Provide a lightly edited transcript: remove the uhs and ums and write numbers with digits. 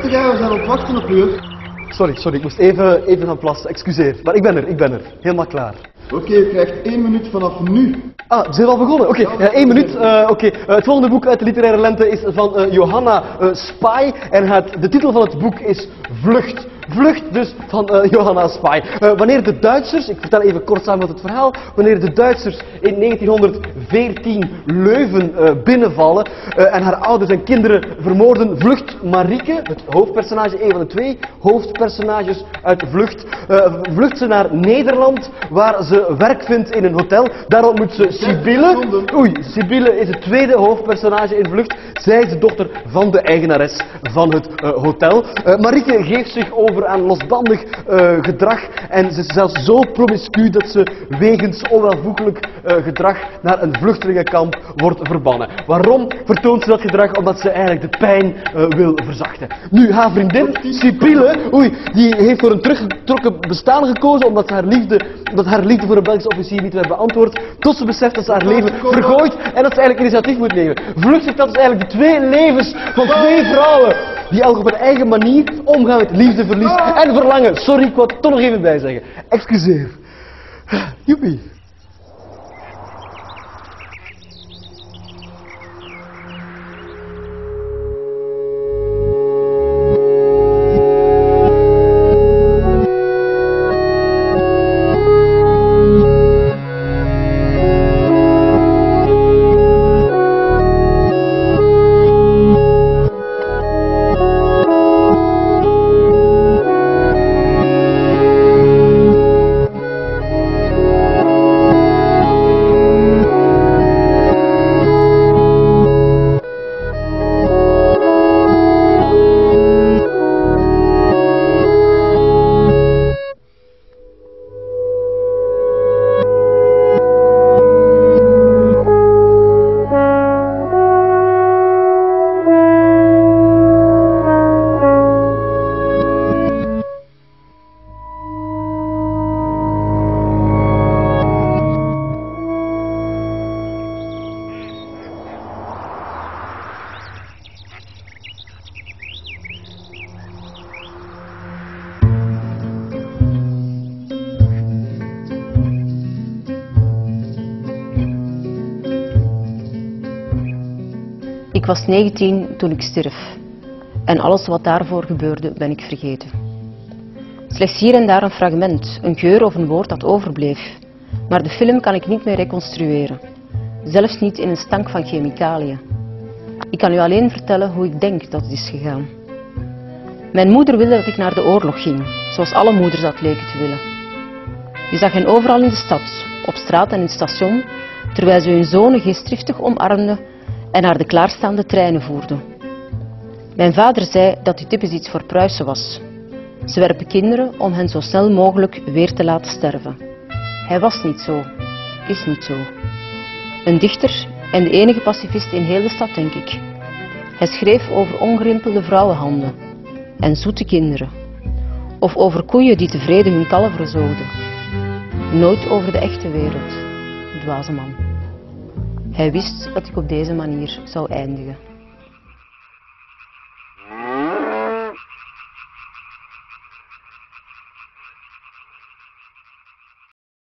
Rustig, hè, we zijn aan het wachten op u. Sorry, ik moest even gaan plassen, excuseer. Maar ik ben er. Helemaal klaar. Oké, je krijgt 1 minuut vanaf nu. Ah, we zijn al begonnen. Oké, 1 minuut. Het volgende boek uit de literaire lente is van Johanna Spy. En de titel van het boek is Vlucht. Vlucht dus van Johanna Spy. Wanneer de Duitsers, ik vertel even kort samen het verhaal, wanneer de Duitsers in 1914 Leuven binnenvallen en haar ouders en kinderen vermoorden, vlucht Marieke, het hoofdpersonage, een van de 2 hoofdpersonages uit Vlucht, vlucht ze naar Nederland, waar ze werk vindt in een hotel. Daar ontmoet ze Sibylle. Sibylle is het 2e hoofdpersonage in Vlucht. Zij is de dochter van de eigenares van het hotel. Marieke geeft zich over aan losbandig gedrag en ze is zelfs zo promiscu dat ze wegens onwelvoeglijk gedrag naar een vluchtelingenkamp wordt verbannen. Waarom vertoont ze dat gedrag? Omdat ze eigenlijk de pijn wil verzachten. Nu, haar vriendin, Sibylle, die heeft voor een teruggetrokken bestaan gekozen omdat haar liefde voor een Belgische officier niet werd beantwoord, tot ze beseft dat ze haar leven vergooit en dat ze eigenlijk initiatief moet nemen. Vlucht zich dat is eigenlijk de 2 levens van 2 vrouwen die elk op een eigen manier omgaan met liefdeverlies en verlangen. Sorry, ik wou het toch nog even bij zeggen. Excuseer. Joepie. Ik was 19 toen ik stierf. En alles wat daarvoor gebeurde, ben ik vergeten. Slechts hier en daar een fragment, een geur of een woord dat overbleef. Maar de film kan ik niet meer reconstrueren. Zelfs niet in een stank van chemicaliën. Ik kan u alleen vertellen hoe ik denk dat het is gegaan. Mijn moeder wilde dat ik naar de oorlog ging, zoals alle moeders dat leken te willen. Je zag hen overal in de stad, op straat en in het station, terwijl ze hun zonen geestdriftig omarmden en naar de klaarstaande treinen voerden. Mijn vader zei dat die typisch iets voor Pruisen was. Ze werpen kinderen om hen zo snel mogelijk weer te laten sterven. Hij was niet zo, is niet zo. Een dichter en de enige pacifist in heel de stad, denk ik. Hij schreef over ongerimpelde vrouwenhanden en zoete kinderen. Of over koeien die tevreden hun kalveren zoogden. Nooit over de echte wereld, dwaze man. Hij wist dat ik op deze manier zou eindigen.